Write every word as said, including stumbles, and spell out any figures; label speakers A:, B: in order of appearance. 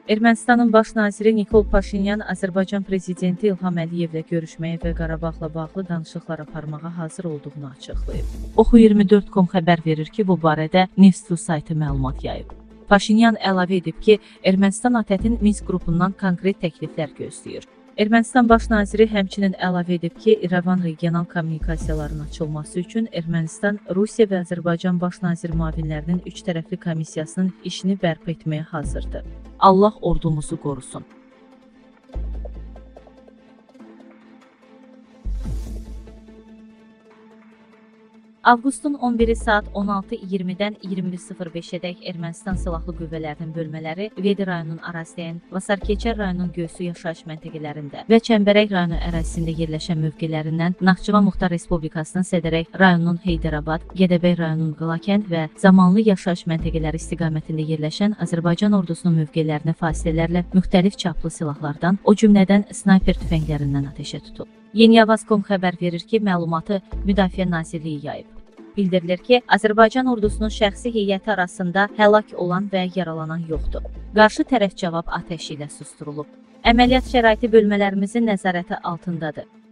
A: Ermənistanın baş naziri Nikol Paşinyan Azərbaycan prezidenti İlham Əliyevlə görüşməyə və Qarabağla bağlı danışıqlar aparmağa hazır olduğunu açıqlayıb. Oxu iyirmi dörd nöqtə com xəbər verir ki, bu barədə Newsflu saytı məlumat yayıb. Paşinyan əlavə edib ki, Ermənistan ATƏT-in Minsk qrupundan konkret təkliflər gözləyir. Ermənistan baş naziri həmçinin əlavə edib ki, İrəvan regional kommunikasiyaların açılması üçün Ermənistan, Rusiya və Azərbaycan baş nazir müavinlərinin üç tərəfli komissiyasının işini bərpa etməyə hazırdır. Allah ordumuzu qorusun. Avqustun on biri saat on altı iyirmidən iyirmi bir sıfır beşədək Ermənistan Silahlı Qüvvələrinin bölmələri Vedi rayonunun ərazisinin, Vasarkeçər rayonunun Göysu yaşayış məntəqələrində və Çəmbərək rayonu ərazisində yerləşən mövqelərindən Naxçıvan Muxtar Respublikasının Sədərək rayonunun Heydərabad, Gədəbəy rayonunun Qılakənd və Zamanlı yaşayış məntəqələri istiqamətində yerləşən Azərbaycan ordusunun mövqelərinə fasilələrlə müxtəlif çaplı silahlardan, o cümlədən snayper tüfənglərindən atəşə tutub. Yeni Avaz nöqtə com xəbər verir ki, məlumatı Müdafiə Nazirliyi yayıb. Bildirilir ki, Azərbaycan ordusunun şəxsi heyəti arasında həlak olan və yaralanan yoxdur. Qarşı tərəf cavab atəşi ilə susturulub. Əməliyyat şəraiti bölmələrimizin nəzarəti altındadır.